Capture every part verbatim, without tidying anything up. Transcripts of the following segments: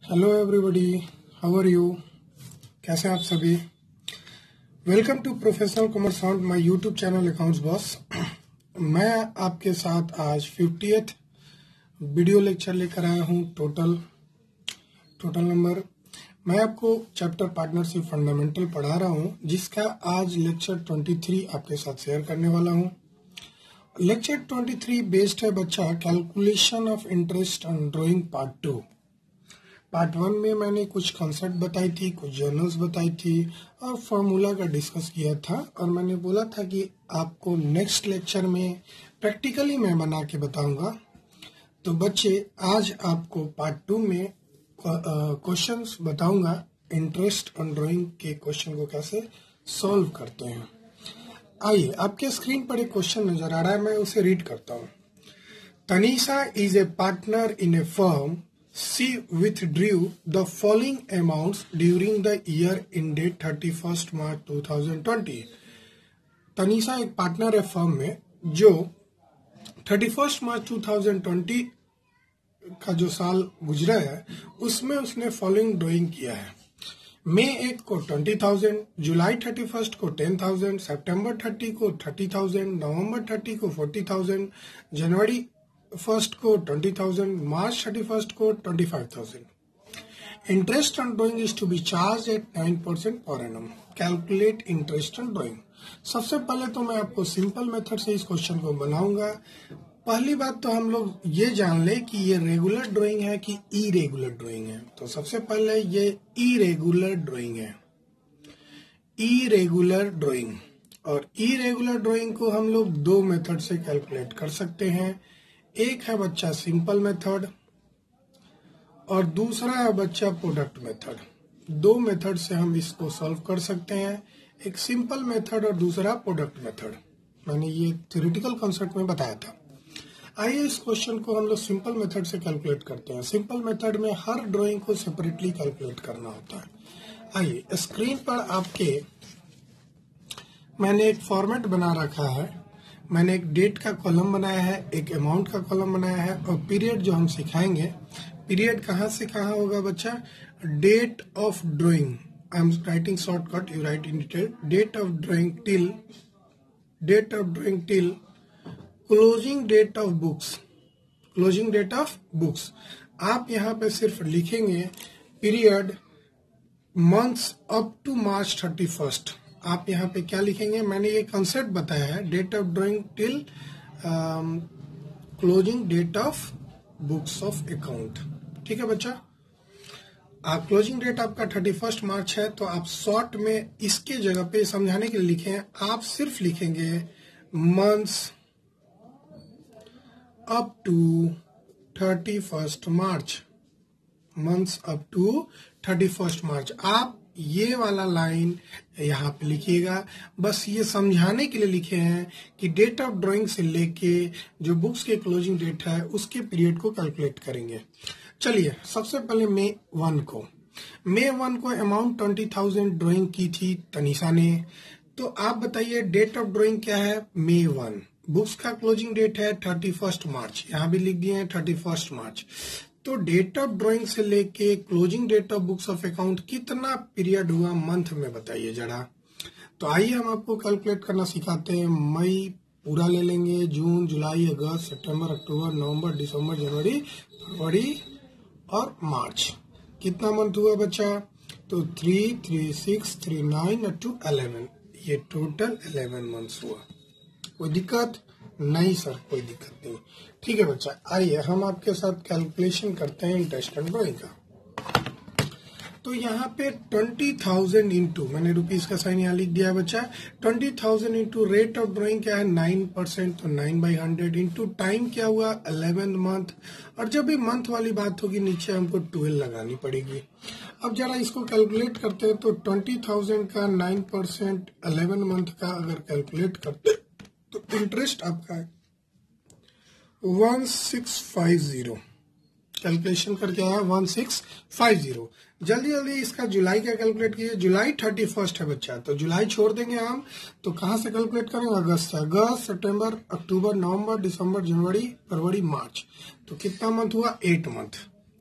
Hello everybody, how are you? कैसे हैं आप सभी? Welcome to professional commerce on my YouTube channel accounts boss. मैं आपके साथ आज फिफ्टियथ वीडियो लेक्चर लेकर आया हूं। टोटल टोटल नंबर मैं आपको चैप्टर पार्टनरशिप फंडामेंटल पढ़ा रहा हूं, जिसका आज लेक्चर तेईस आपके साथ शेयर करने वाला हूं। लेक्चर तेईस बेस्ड है बच्चा calculation of interest on drawing part two. Part one में मैंने कुछ कॉन्सेप्ट बताई थी, कुछ जर्नल्स बताई थी और फॉर्मूला का डिस्कस किया था, और मैंने बोला था कि आपको नेक्स्ट लेक्चर में प्रैक्टिकली मैं बना के बताऊंगा। तो बच्चे, आज आपको पार्ट टू में क्वेश्चंस बताऊंगा, इंटरेस्ट ऑन ड्राइंग के क्वेश्चन को कैसे सॉल्व करते हैं। आइए, आपके स्क्रीन पर एक क्वेश्चन नजर आ रहा है, मैं उसे रीड करता हूँ। Tanisha is a partner in a firm. She withdrew the following amounts during the year ended thirty-first March twenty twenty. Tanisha एक पार्टनर है फर्म में, जो thirty-first March twenty twenty का जो साल गुजरा है उसमें उसने फॉलोइंग ड्राइंग किया है। मई एक को twenty thousand, July thirty first को टेन थाउजेंड, सितंबर थर्टी को थर्टी थाउजेंड, नवंबर थर्टी को फोर्टी थाउजेंड, जनवरी फर्स्ट को twenty thousand, March thirty first को twenty five thousand. Interest on drawing is to be charge at nine percent per annum. Calculate interest on drawing. सबसे पहले तो मैं आपको सिंपल मेथड से इस क्वेश्चन को बनाऊंगा। पहली बात तो हम लोग ये जान ले कि ये रेगुलर ड्राइंग है कि इरेगुलर ड्राइंग है। तो सबसे पहले ये इरेगुलर ड्राइंग है, इरेगुलर ड्राइंग। और इरेगुलर ड्राइंग को हम लोग दो मेथड से कैलकुलेट कर सकते हैं। एक है बच्चा सिंपल मेथड और दूसरा है बच्चा प्रोडक्ट मेथड। दो मेथड से हम इसको सॉल्व कर सकते हैं, एक सिंपल मेथड और दूसरा प्रोडक्ट मेथड। मैंने ये थ्योरेटिकल कॉन्सेप्ट में बताया था। आइए इस क्वेश्चन को हम लोग सिंपल मेथड से कैलकुलेट करते हैं। सिंपल मेथड में हर ड्राइंग को सेपरेटली कैलकुलेट करना होता है। आइए, स्क्रीन पर आपके मैंने एक फॉर्मेट बना रखा है। मैंने एक डेट का कॉलम बनाया है, एक अमाउंट का कॉलम बनाया है, और पीरियड जो हम सिखाएंगे, पीरियड कहाँ से कहाँ होगा बच्चा? Date of drawing, I am writing shortcut, you write in detail. Date of drawing till date of drawing till closing date of books, closing date of books. आप यहाँ पे सिर्फ लिखेंगे period months up to March thirty first. आप यहाँ पे क्या लिखेंगे? मैंने ये कंसेप्ट बताया है, date of drawing till closing date of books of account. ठीक है बच्चा, आप क्लोजिंग डेट आपका थर्टी फर्स्ट मार्च है, तो आप शॉर्ट में इसके जगह पे समझाने के लिए लिखे हैं, आप सिर्फ लिखेंगे months up to thirty first March, months up to thirty first March. आप ये वाला लाइन यहाँ पे लिखिएगा। बस ये समझाने के लिए लिखे हैं कि डेट ऑफ ड्राइंग से लेके जो बुक्स के क्लोजिंग डेट है उसके पीरियड को कैलकुलेट करेंगे। चलिए, सबसे पहले मई वन को मई वन को अमाउंट ट्वेंटी थाउजेंड ड्राइंग की थी तनीषा ने। तो आप बताइए डेट ऑफ ड्राइंग क्या है? May one. बुक्स का क्लोजिंग डेट है थर्टी फर्स्ट मार्च, यहाँ भी लिख दिए हैं थर्टी फर्स्ट मार्च। तो डेट ऑफ ड्राइंग से लेके closing date of books of account कितना पीरियड हुआ मंथ में, बताइए जरा। तो आइए हम आपको कैलकुलेट करना सिखाते हैं। मई पूरा ले लेंगे, जून, जुलाई, अगस्त, सितंबर, अक्टूबर, नवंबर, दिसंबर, जनवरी, फरवरी और मार्च। कितना मंथ हुआ बच्चा? तो three three six three nine और टू इलेवन, ये टोटल इलेवन मंथ्स हुआ। कोई दिक्कत नहीं सर? कोई दिक्कत नहीं। ठीक है बच्चा, आइए हम आपके साथ कैलकुलेशन करते हैं इंटरेस्ट ऑन ड्राइंग का। तो यहाँ पे ट्वेंटी थाउजेंड इंटू, मैंने रुपीज का साइन यहाँ लिख दिया बच्चा, twenty thousand into rate of drawing क्या है? नाइन परसेंट, तो nine by hundred into time क्या हुआ? Eleven month. और जब भी मंथ वाली बात होगी नीचे हमको ट्वेल्व लगानी पड़ेगी। अब जरा इसको कैलकुलेट करते हैं। तो ट्वेंटी थाउजेंड का नाइन परसेंट इलेवन मंथ का अगर कैलकुलेट करते तो इंटरेस्ट आपका है one six five zero. Calculation करके आया वन सिक्स फाइव जीरो। जल्दी जल्दी इसका जुलाई का कैलकुलेट कीजिए। जुलाई थर्टी फर्स्ट है बच्चा, तो जुलाई छोड़ देंगे हम। तो कहाँ से कैलकुलेट करेंगे? अगस्त से। अगस्त, सितंबर, अक्टूबर, नवंबर, दिसंबर, जनवरी, फरवरी, मार्च। तो कितना मंथ हुआ? Eight month.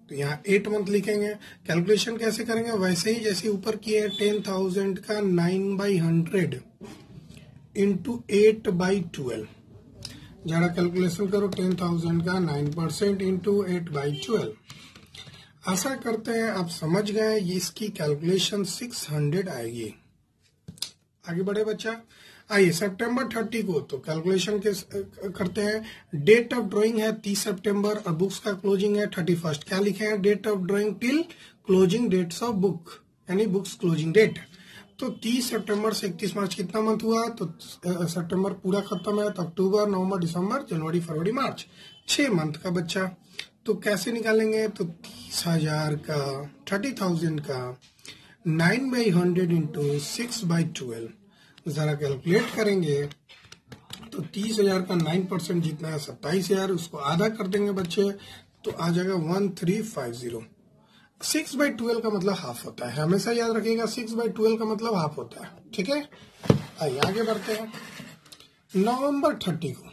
तो यहाँ एट मंथ लिखेंगे। कैलकुलेशन कैसे करेंगे, वैसे ही जैसे ऊपर किए हैं, टेन थाउजेंड का nine by hundred into eight by twelve. जरा कैलकुलेशन करो, टेन थाउजेंड का nine percent into eight by twelve. ऐसा करते हैं, आप समझ गए, इसकी कैलकुलेशन सिक्स हंड्रेड आएगी। आगे बढ़े बच्चा। आइए सितंबर थर्टी को तो कैलकुलेशन के करते हैं। डेट ऑफ ड्राइंग है तीस सितंबर और बुक्स का क्लोजिंग है थर्टी फर्स्ट। क्या लिखे हैं, date of drawing till closing dates of book, यानी बुक्स क्लोजिंग डेट। तो तीस सितंबर से इकतीस मार्च कितना मंथ हुआ, तो सितंबर पूरा खत्म है, तो अक्टूबर नवंबर दिसंबर जनवरी फरवरी मार्च, छह मंथ का बच्चा। तो कैसे निकालेंगे, तो तीस हजार का थर्टी थाउजेंड का nine by hundred into six by twelve, जरा कैलकुलेट करेंगे तो तीस हजार का नाइन परसेंट जितना है सत्ताईस हजार, उसको आधा कर देंगे बच्चे तो आ जाएगा one three five zero. Six by twelve का मतलब हाफ होता है, हमेशा याद रखिएगा, सिक्स बाई ट्वेल्व का मतलब हाफ होता है। ठीक है, आइए आगे बढ़ते हैं। नवंबर थर्टी को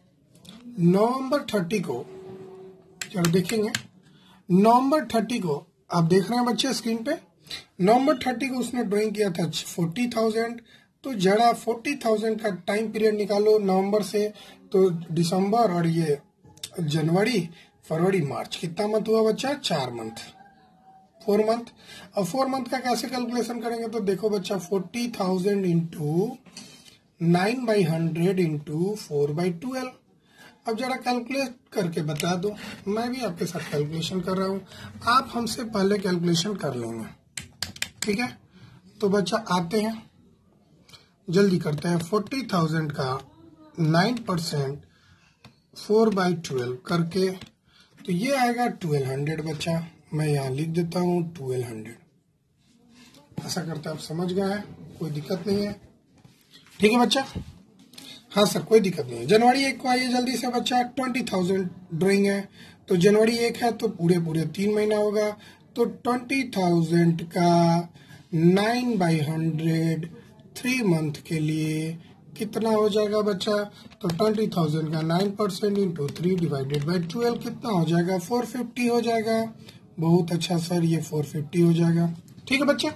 नवंबर थर्टी को चलो देखेंगे। नवंबर थर्टी को आप देख रहे हैं बच्चे स्क्रीन पे, नवंबर थर्टी को उसने ड्राइंग किया था फोर्टी थाउजेंड। तो जरा फोर्टी थाउजेंड का टाइम पीरियड निकालो नवंबर से, तो दिसंबर और ये जनवरी फरवरी मार्च, कितना मंथ हुआ बच्चा, चार मंथ, फोर मंथ। और फोर मंथ का कैसे कैलकुलेशन करेंगे, तो देखो बच्चा, forty thousand into nine by hundred into four by twelve. अब जरा कैलकुलेट करके बता दो, मैं भी आपके साथ कैलकुलेशन कर रहा हूँ, आप हमसे पहले कैलकुलेशन कर लेंगे। ठीक है, तो बच्चा आते हैं, जल्दी करते हैं। फोर्टी थाउजेंड का nine percent four by twelve करके तो ये आएगा ट्वेल्व हंड्रेड बच्चा। मैं यहाँ लिख देता हूँ ट्वेल्व हंड्रेड। ऐसा करते हैं, आप समझ गए हैं, कोई दिक्कत नहीं है। ठीक है बच्चा, हाँ सर कोई दिक्कत नहीं है। जनवरी एक को आइए जल्दी से बच्चा, ट्वेंटी थाउजेंड ड्राइंग है, तो जनवरी एक है तो पूरे पूरे तीन महीना होगा, तो ट्वेंटी थाउजेंड का nine by hundred three month के लिए कितना हो जाएगा बच्चा, तो ट्वेंटी थाउजेंड का nine percent into three divided by twelve कितना हो जाएगा, फोर फिफ्टी हो जाएगा। बहुत अच्छा सर, ये फोर फिफ्टी हो जाएगा। ठीक है बच्चा,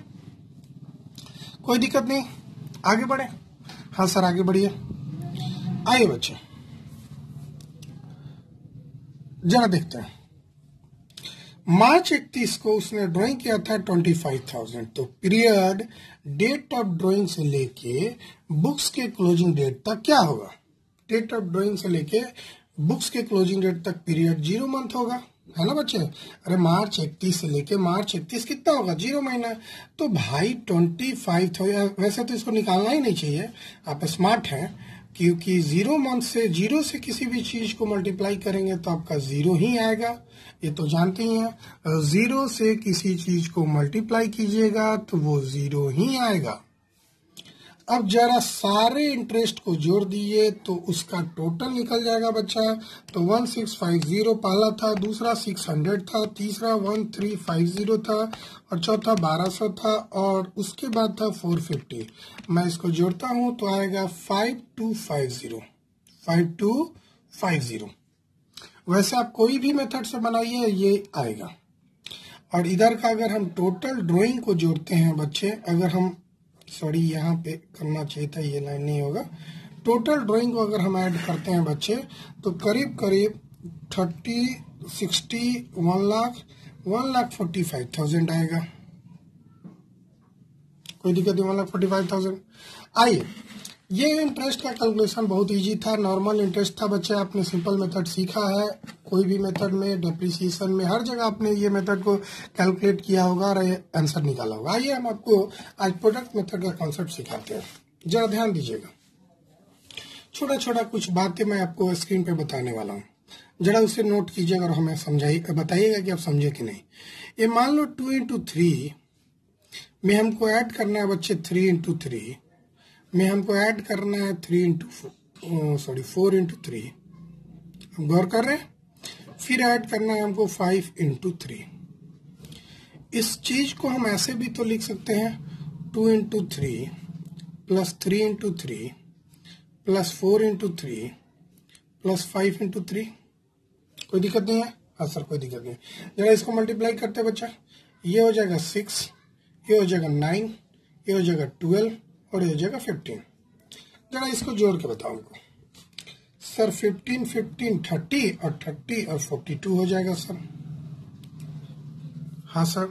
कोई दिक्कत नहीं, आगे बढ़े। हाँ सर आगे बढ़िए। आइए बच्चे जरा देखते हैं, मार्च इकतीस को उसने ड्राइंग किया था ट्वेंटी फाइव थाउजेंड। तो पीरियड डेट ऑफ ड्राइंग से लेके बुक्स के क्लोजिंग डेट तक क्या होगा, डेट ऑफ ड्राइंग से लेके बुक्स के क्लोजिंग डेट तक पीरियड जीरो मंथ होगा, है ना बच्चे। अरे मार्च इकतीस से लेके मार्च इकतीस कितना होगा, जीरो महीना। तो भाई ट्वेंटी फाइव थाउजेंड, वैसे तो इसको निकालना ही नहीं चाहिए, आप स्मार्ट हैं, क्योंकि जीरो मंथ से, जीरो से किसी भी चीज को मल्टीप्लाई करेंगे तो आपका जीरो ही आएगा, ये तो जानते ही हैं। जीरो से किसी चीज को मल्टीप्लाई कीजिएगा तो वो जीरो ही आएगा। अब जरा सारे इंटरेस्ट को जोड़ दिए तो उसका टोटल निकल जाएगा बच्चा। तो वन सिक्स फाइव जीरो पहला था, दूसरा सिक्स हंड्रेड था, तीसरा वन थ्री फाइव जीरो था और चौथा बारह सौ था और उसके बाद था फोर फिफ्टी। मैं इसको जोड़ता हूं तो आएगा five two five zero, five two five zero. वैसे आप कोई भी मेथड से बनाइए ये आएगा। और इधर का अगर हम टोटल ड्राइंग को जोड़ते हैं बच्चे, अगर हम सॉरी यहाँ पे करना चाहिए था, ये लाइन नहीं होगा। टोटल ड्राइंग को अगर हम ऐड करते हैं बच्चे तो करीब करीब thirty sixty one lakh one lakh forty five thousand आएगा। कोई दिक्कत नहीं, one lakh forty five thousand. आइए, ये इंटरेस्ट का कैलकुलेशन बहुत इजी था, नॉर्मल इंटरेस्ट था बच्चे। आपने सिंपल मेथड सीखा है, कोई भी मेथड में, डेप्रिसिएशन में, हर जगह आपने ये मेथड को कैलकुलेट किया होगा और आंसर निकाला होगा। आइए हम आपको आज प्रोडक्ट मेथड का कॉन्सेप्ट सिखाते हैं, जरा ध्यान दीजिएगा। छोटा छोटा कुछ बातें मैं आपको स्क्रीन पे बताने वाला हूँ, जरा उसे नोट कीजिएगा और हमें समझाइए, बताइएगा कि आप समझे कि नहीं। ये मान लो टू इंटू थ्री में हमको ऐड करना है बच्चे, थ्री इंटू थ्री में हमको ऐड करना है three into sorry four into three, हम गौर कर रहे हैं। फिर ऐड करना है हमको फाइव इंटू थ्री। इस चीज को हम ऐसे भी तो लिख सकते हैं, two into three plus three into three plus four into three plus five into three. कोई दिक्कत नहीं है। हाँ सर कोई दिक्कत नहीं। जरा इसको मल्टीप्लाई करते हैं बच्चा, ये हो जाएगा सिक्स, ये हो जाएगा नाइन, ये हो जाएगा ट्वेल्व और ये हो जाएगा फिफ्टीन। जरा इसको जोड़ के बताओ हमको सर। फिफ्टीन फिफ्टीन थर्टी और थर्टी और फोर्टी टू हो जाएगा सर। हाँ सर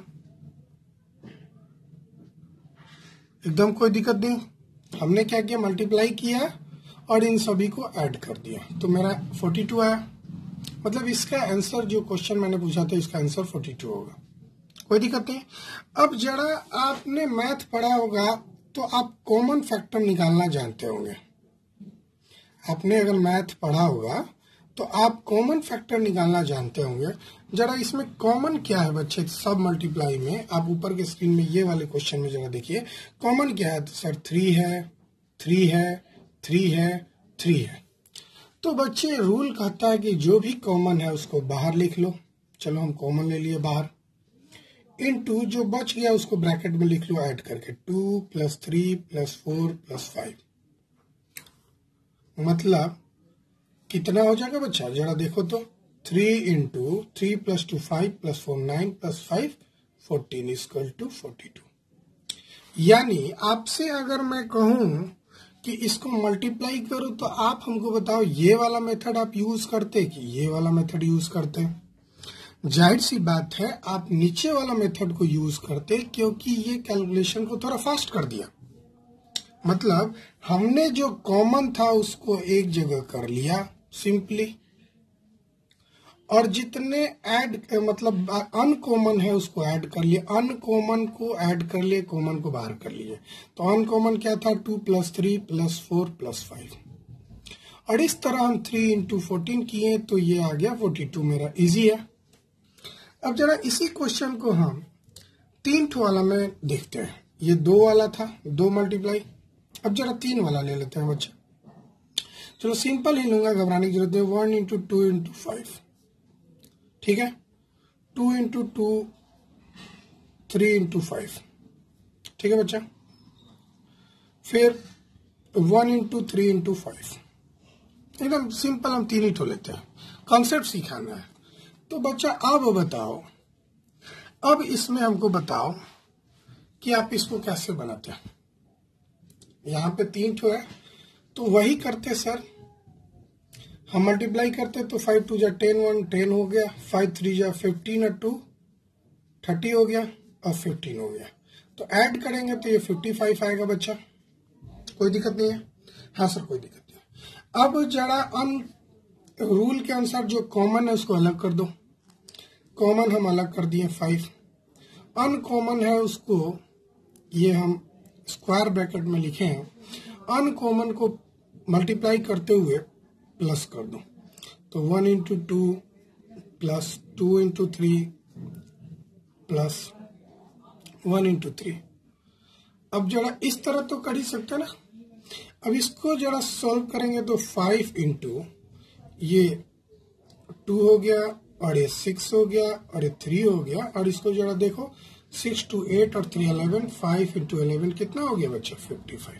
एकदम कोई दिक्कत नहीं। हमने क्या किया, मल्टीप्लाई किया और इन सभी को ऐड कर दिया तो मेरा फोर्टी टू आया। मतलब इसका आंसर जो क्वेश्चन मैंने पूछा था इसका आंसर फोर्टी टू होगा, कोई दिक्कत नहीं। अब जरा आपने मैथ पढ़ा होगा तो आप कॉमन फैक्टर निकालना जानते होंगे। आपने अगर मैथ पढ़ा होगा तो आप कॉमन फैक्टर निकालना जानते होंगे। जरा इसमें कॉमन क्या है बच्चे, सब मल्टीप्लाई में आप ऊपर के स्क्रीन में ये वाले क्वेश्चन में जरा देखिए कॉमन क्या है। तो सर थ्री है, थ्री है, थ्री है, थ्री है। तो बच्चे रूल कहता है कि जो भी कॉमन है उसको बाहर लिख लो। चलो हम कॉमन ले लिए बाहर, इनटू जो बच गया उसको ब्रैकेट में लिख लो ऐड करके, two plus three plus four plus five. मतलब कितना हो जाएगा बच्चा, जरा देखो तो three into three plus two five plus four nine plus five fourteen equal to forty two. यानी आपसे अगर मैं कहूं कि इसको मल्टीप्लाई करो तो आप हमको बताओ ये वाला मेथड आप यूज करते कि ये वाला मेथड यूज करते। जाहिर सी बात है आप नीचे वाला मेथड को यूज करते क्योंकि ये कैलकुलेशन को थोड़ा फास्ट कर दिया। मतलब हमने जो कॉमन था उसको एक जगह कर लिया सिंपली, और जितने ऐड मतलब अनकॉमन है उसको ऐड कर लिए, अनकॉमन को ऐड कर लिए, कॉमन को बाहर कर लिए। तो अनकॉमन क्या था, two plus three plus four plus five. और इस तरह हम थ्री इंटू फोर्टीन किए तो ये आ गया फोर्टी टू, मेरा इजी है। अब जरा इसी क्वेश्चन को हम तीन ठो वाला में देखते हैं। ये दो वाला था, दो मल्टीप्लाई। अब जरा तीन वाला ले लेते हैं बच्चे। चलो सिंपल ही लूंगा, घबराने की जरूरत नहीं। One into two into five, ठीक है। Two into two, three into five, ठीक है बच्चा। फिर one into three into five, एकदम सिंपल हम तीन ही ठो लेते हैं, कॉन्सेप्ट सिखाना है। तो बच्चा अब बताओ, अब इसमें हमको बताओ कि आप इसको कैसे बनाते हैं। यहां पे तीन ठो है तो वही करते सर, हम मल्टीप्लाई करते तो फाइव टू जा टेन, वन टेन हो गया, फाइव थ्री जा फिफ्टीन और टू थर्टी हो गया और फिफ्टीन हो गया। तो ऐड करेंगे तो ये फिफ्टी फाइव आएगा बच्चा, कोई दिक्कत नहीं है। हाँ सर कोई दिक्कत नहीं। अब जरा अन रूल के अनुसार जो कॉमन है उसको अलग कर दो। कॉमन हम अलग कर दिए फाइव, अनकॉमन है उसको ये हम स्क्वायर ब्रैकेट में लिखे हैं। अनकॉमन को मल्टीप्लाई करते हुए प्लस कर दो, तो one into two plus two into three plus one into three. अब जरा इस तरह तो कर ही सकते ना। अब इसको जरा सॉल्व करेंगे तो फाइव इंटू ये टू हो गया और ये सिक्स हो गया और ये थ्री हो गया, और इसको जरा देखो सिक्स टू एट और three eleven, five into eleven कितना हो गया बच्चा, फिफ्टी फाइव।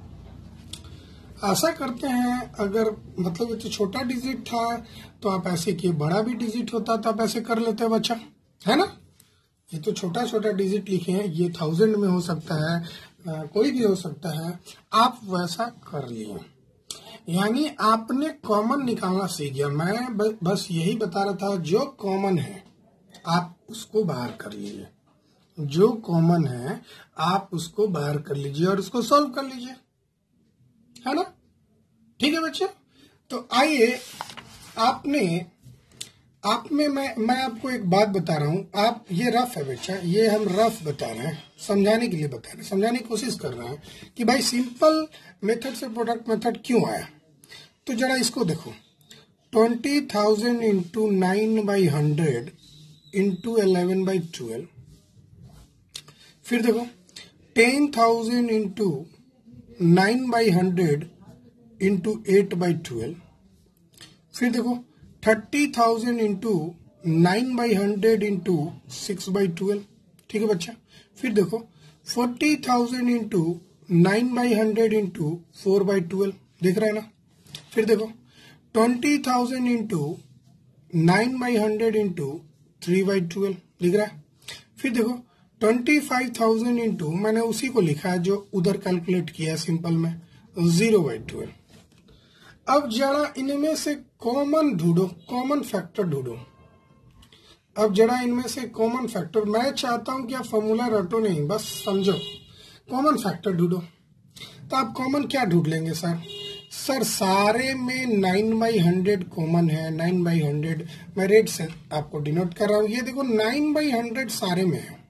आशा करते हैं अगर मतलब ये तो छोटा डिजिट था तो आप ऐसे किए, बड़ा भी डिजिट होता तो आप ऐसे कर लेते हैं बच्चा, है ना। ये तो छोटा छोटा डिजिट लिखे हैं, ये थाउजेंड में हो सकता है, आ, कोई भी हो सकता है, आप वैसा कर लिए। यानी आपने कॉमन निकालना सीख गया। मैं बस यही बता रहा था जो कॉमन है आप उसको बाहर कर लीजिए, जो कॉमन है आप उसको बाहर कर लीजिए और उसको सॉल्व कर लीजिए, है ना। ठीक है बच्चे। तो आइए आपने आप में मैं मैं आपको एक बात बता रहा हूं। आप ये रफ है बच्चा, ये हम रफ बता रहे हैं, समझाने के लिए बता रहे हैं, समझाने की कोशिश कर रहे हैं कि भाई सिंपल मेथड से प्रोडक्ट मेथड क्यों आया। तो जरा इसको देखो, twenty thousand into nine by hundred into eleven by twelve. फिर देखो ten thousand into nine by hundred into eight by twelve. फिर देखो thirty thousand into nine by hundred into six by twelve. ठीक है बच्चा। फिर देखो forty thousand into nine by hundred into four by twelve, देख रहे हैं ना। फिर देखो twenty thousand into nine by hundred into three by twelve लिख रहा है। फिर देखो ट्वेंटी फाइव थाउजेंड इंटू मैंने उसी को लिखा है जो उधर कैलकुलेट किया है सिंपल में, जीरो बाई ट्वेल्व। अब जरा इनमें से कॉमन ढूंढो, कॉमन फैक्टर ढूंढो। अब जरा इनमें से कॉमन फैक्टर, मैं चाहता हूं कि आप फॉर्मूला रटो नहीं, बस समझो, कॉमन फैक्टर ढूंढो। तो आप कॉमन क्या ढूंढ लेंगे सर? सर सारे में नाइन बाई हंड्रेड कॉमन है, नाइन बाई हंड्रेड मैं रेड से आपको डिनोट कर रहा हूं। ये देखो नाइन बाई हंड्रेड सारे में है।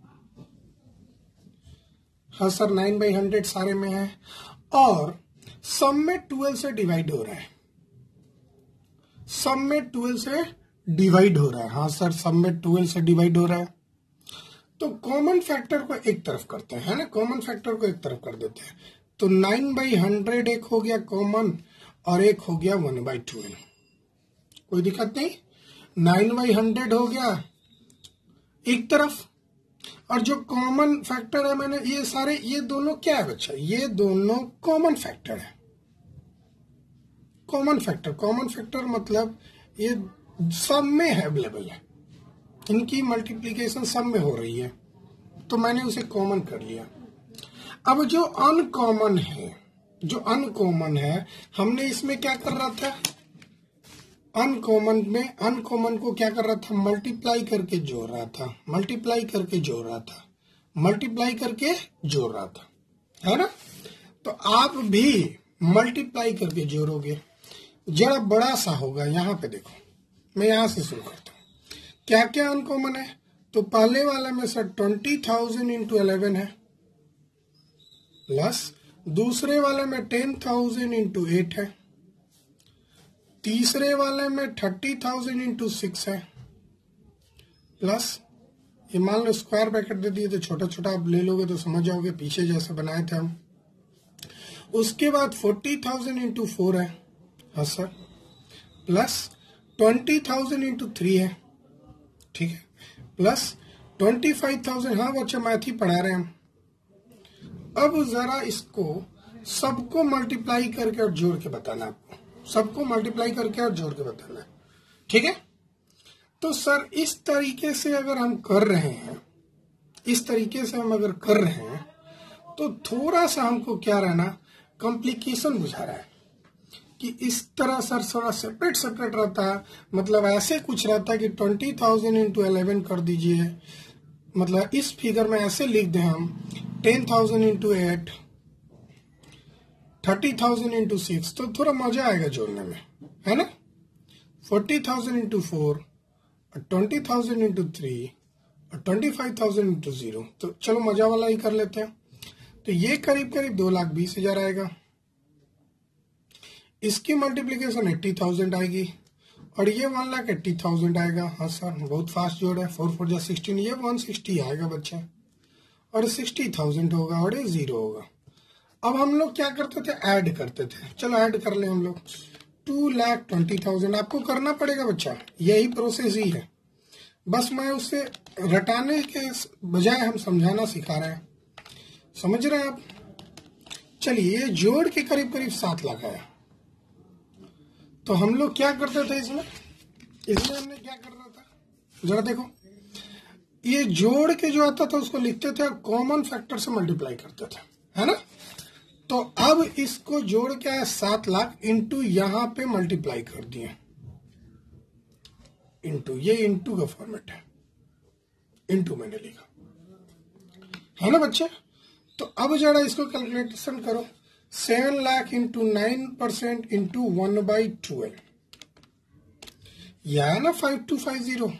हाँ सर नाइन बाई हंड्रेड सारे में है और सब में ट्वेल्व से डिवाइड हो रहा है, सब में ट्वेल्व से डिवाइड हो रहा है। हाँ सर सब में ट्वेल्व से डिवाइड हो रहा है। तो कॉमन फैक्टर को एक तरफ करते हैं, है ना, कॉमन फैक्टर को एक तरफ कर देते हैं। तो नाइन बाई हंड्रेड एक हो गया कॉमन और एक हो गया वन बाई ट्वेल्व, कोई दिक्कत नहीं। नाइन बाई हंड्रेड हो गया एक तरफ और जो कॉमन फैक्टर है मैंने ये सारे, ये दोनों क्या है बच्चा? ये दोनों कॉमन फैक्टर है। कॉमन फैक्टर, कॉमन फैक्टर मतलब ये सब में है, अवेलेबल है, इनकी मल्टीप्लीकेशन सब में हो रही है, तो मैंने उसे कॉमन कर लिया। अब जो अनकॉमन है, जो अनकॉमन है, हमने इसमें क्या कर रहा था? अनकॉमन में, अनकॉमन को क्या कर रहा था? मल्टीप्लाई करके जोड़ रहा था, मल्टीप्लाई करके जोड़ रहा था, मल्टीप्लाई करके जोड़ रहा था, है ना। तो आप भी मल्टीप्लाई करके जोड़ोगे, जरा बड़ा सा होगा। यहां पे देखो, मैं यहां से शुरू करता हूं। क्या क्या अनकॉमन है? तो पहले वाले में sir twenty thousand into eleven है, प्लस दूसरे वाले में टेन थाउजेंड इंटू एट है, तीसरे वाले में थर्टी थाउजेंड इंटू सिक्स है, प्लस ये मान लो स्क्वायर ब्रैकेट दे दिए तो छोटा छोटा आप ले लोगे तो समझ जाओगे, पीछे जैसे बनाए थे हम। उसके बाद फोर्टी थाउजेंड इंटू फोर है, हाँ sir, plus twenty thousand into three है, ठीक है, प्लस ट्वेंटी फाइव थाउजेंड, हाँ बच्चे मैथ ही पढ़ा रहे हैं हम। अब जरा इसको सबको मल्टीप्लाई करके और जोड़ के बताना, आपको सबको मल्टीप्लाई करके और जोड़ के बताना है, ठीक है। तो सर इस तरीके से अगर हम कर रहे हैं, इस तरीके से हम अगर कर रहे हैं तो थोड़ा सा हमको क्या रहना, कॉम्प्लिकेशन बुझा रहा है कि इस तरह सर थोड़ा सेपरेट सेपरेट रहता है। मतलब ऐसे कुछ रहता है कि ट्वेंटी थाउजेंड इंटू इलेवन कर दीजिए, मतलब इस फिगर में ऐसे लिख दें हम ten thousand into eight, thirty thousand into six, तो थोड़ा मजा आएगा जोड़ने में, है ना। Forty thousand into four, twenty thousand into three, twenty five thousand into zero, तो चलो मजा वाला ही कर लेते हैं। तो ये करीब करीब दो लाख बीस हजार आएगा। इसकी मल्टीप्लीकेशन एट्टी थाउजेंड आएगी और ये वन लाख एट्टी थाउजेंड आएगा। हाँ सर बहुत फास्ट जोड़ है, फोर फोर जा सिक्सटीन, ये वन सिक्सटी आएगा बच्चा, और सिक्सटी थाउजेंड होगा और ये जीरो होगा। अब हम लोग क्या करते थे, ऐड करते थे। चलो ऐड कर ले हम लोग, टू लाख ट्वेंटी थाउजेंड आपको करना पड़ेगा बच्चा, यही प्रोसेस ही है, बस मैं उससे रटाने के बजाय हम समझाना सिखा रहे हैं, समझ रहे हैं आप। चलिए ये जोड़ के करीब करीब सात लाख आया। तो हम लोग क्या करते थे इसमें, इसमें हमने क्या करना था, जरा देखो, ये जोड़ के जो आता था उसको लिखते थे और कॉमन फैक्टर से मल्टीप्लाई करते थे, है ना। तो अब इसको जोड़ के आया सात लाख इंटू यहां पे मल्टीप्लाई कर दिए, इंटू, ये इंटू का फॉर्मेट है, इंटू मैंने लिखा, है ना बच्चे। तो अब जरा इसको कैलकुलेशन करो, seven lakh into nine percent into one by twelve, यह है ना फाइव टू फाइव जीरो।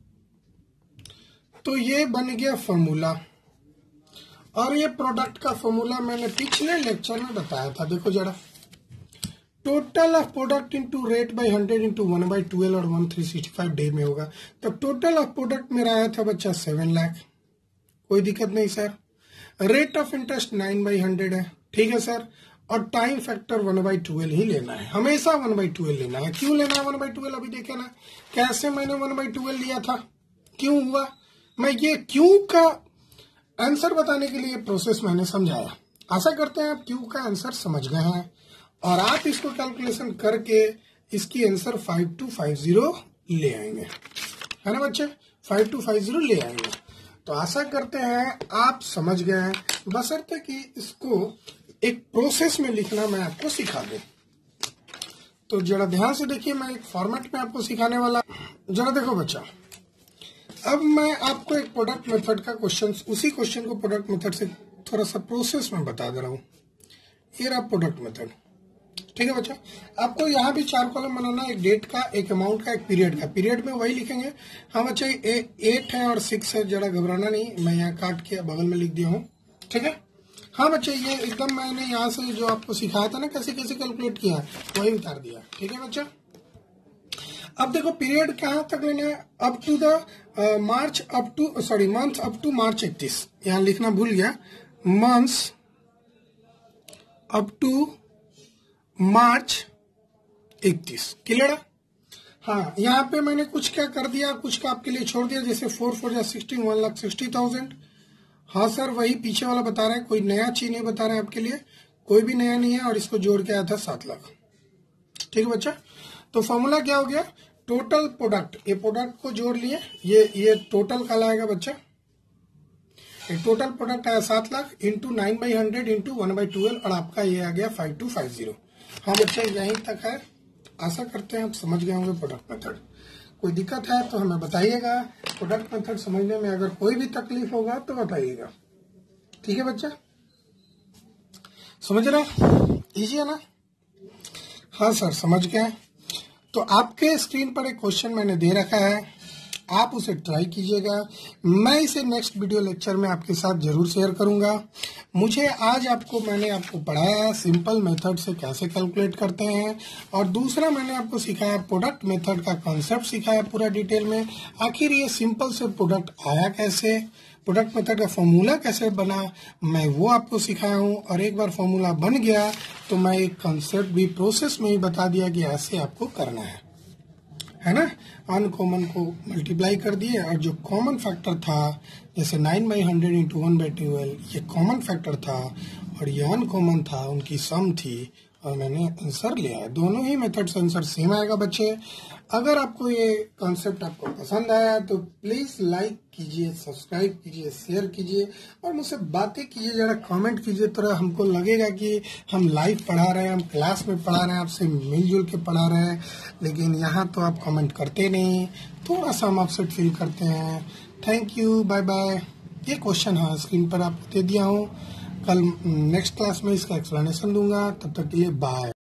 तो ये बन गया फॉर्मूला, और ये प्रोडक्ट का फॉर्मूला मैंने पिछले लेक्चर में बताया था। देखो जरा, total of product into rate by hundred into one by twelve और one three sixty five day में होगा। तो टोटल ऑफ प्रोडक्ट मेरा आया था बच्चा सेवन लाख, कोई दिक्कत नहीं sir. Rate of interest nine by hundred है, ठीक है सर, और time factor one by twelve ही लेना है, हमेशा वन बाई ट्वेल्व लेना है। क्यों लेना है वन बाई ट्वेल्व, अभी देखे ना कैसे मैंने वन बाई ट्वेल्व लिया था, क्यों हुआ। मैं ये क्यों का आंसर बताने के लिए प्रोसेस मैंने समझाया। आशा करते हैं आप क्यों का आंसर समझ गए हैं और आप इसको कैलकुलेशन करके इसकी answer five two five zero ले आएंगे, है ना बच्चे, फाइव टू फाइव जीरो ले आएंगे। तो आशा करते हैं आप समझ गए हैं, बशर्ते कि इसको एक प्रोसेस में लिखना मैं आपको सिखा दूं। तो जरा ध्यान से देखिए, मैं एक फॉर्मेट में आपको सिखाने वाला। जरा देखो बच्चा, अब मैं आपको एक प्रोडक्ट मेथड का क्वेश्चन, उसी क्वेश्चन को प्रोडक्ट मेथड से थोड़ा सा प्रोसेस में बता दे रहा हूँ। ये रहा प्रोडक्ट मेथड, ठीक है बच्चा। आपको यहाँ भी चार कॉलम बनाना, एक डेट का, एक अमाउंट का, एक पीरियड का। पीरियड में वही लिखेंगे। हाँ बच्चा, एट है और सिक्स है, जरा घबराना नहीं, मैं यहाँ काट के बगल में लिख दिया हूँ, ठीक है। हाँ बच्चे, ये एकदम मैंने यहाँ से जो आपको सिखाया था ना कैसे कैसे कैलकुलेट किया है, वही उतार दिया, ठीक है बच्चा। अब देखो पीरियड कहाँ तक लेना है, up to the March, up to sorry month up to March इकतीस, यहाँ लिखना भूल गया, मंथ्स अप टू मार्च इकतीस, क्लियर है। हाँ, यहाँ पे मैंने कुछ क्या कर दिया, कुछ का आपके लिए छोड़ दिया, जैसे फोर फोर या sixteen, one lakh sixty thousand. हाँ सर, वही पीछे वाला बता रहा है, कोई नया चीज नहीं बता रहा है आपके लिए, कोई भी नया नहीं है, और इसको जोड़ के आया था सात लाख, ठीक है बच्चा। तो फॉर्मूला क्या हो गया, टोटल प्रोडक्ट, ये प्रोडक्ट को जोड़ लिए, ये ये टोटल का लाएगा बच्चा, ये टोटल प्रोडक्ट आया सात lakh into nine by hundred into one by twelve, और आपका ये आ गया फाइव टू फाइव जीरो। हाँ बच्चा, यहीं तक है। आशा करते हैं आप समझ गए होंगे प्रोडक्ट मेथड। कोई दिक्कत है तो हमें बताइएगा, प्रोडक्ट मेथड समझने में अगर कोई भी तकलीफ होगा तो बताइएगा, ठीक है बच्चा। समझ रहे, इजी है ना। हाँ सर, समझ गए। तो आपके स्क्रीन पर एक क्वेश्चन मैंने दे रखा है, आप उसे ट्राई कीजिएगा। मैं इसे नेक्स्ट वीडियो लेक्चर में आपके साथ जरूर शेयर करूंगा। मुझे आज आपको मैंने आपको पढ़ाया सिंपल मेथड से कैसे कैलकुलेट करते हैं, और दूसरा मैंने आपको सिखाया प्रोडक्ट मेथड का कॉन्सेप्ट सिखाया पूरा डिटेल में। आखिर ये सिंपल से प्रोडक्ट आया कैसे, प्रोडक्ट मेथड का फॉर्मूला कैसे बना, मैं वो आपको सिखाया हूँ। और एक बार फॉर्मूला बन गया तो मैं एक कॉन्सेप्ट भी प्रोसेस में ही बता दिया कि ऐसे आपको करना है, है ना। अनकॉमन को मल्टीप्लाई कर दिए, और जो कॉमन फैक्टर था जैसे nine by hundred into one by twelve, ये कॉमन फैक्टर था और ये अनकॉमन था, उनकी सम थी, और मैंने आंसर लिया है। दोनों ही मेथड से आंसर सेम आएगा बच्चे। अगर आपको ये कॉन्सेप्ट आपको पसंद आया तो प्लीज लाइक कीजिए, सब्सक्राइब कीजिए, शेयर कीजिए, और मुझसे बातें कीजिए, जरा कमेंट कीजिए, तो हमको लगेगा कि हम लाइव पढ़ा रहे हैं, हम क्लास में पढ़ा रहे हैं, आपसे मिलजुल के पढ़ा रहे हैं। लेकिन यहाँ तो आप कमेंट करते नहीं, थोड़ा सा हम अपसेट फील करते हैं। Thank you, bye bye. ये क्वेश्चन हाँ स्क्रीन पर आपको दे दिया हूँ, कल नेक्स्ट क्लास में इसका एक्सप्लेनेशन दूंगा। तब तक के लिए बाय।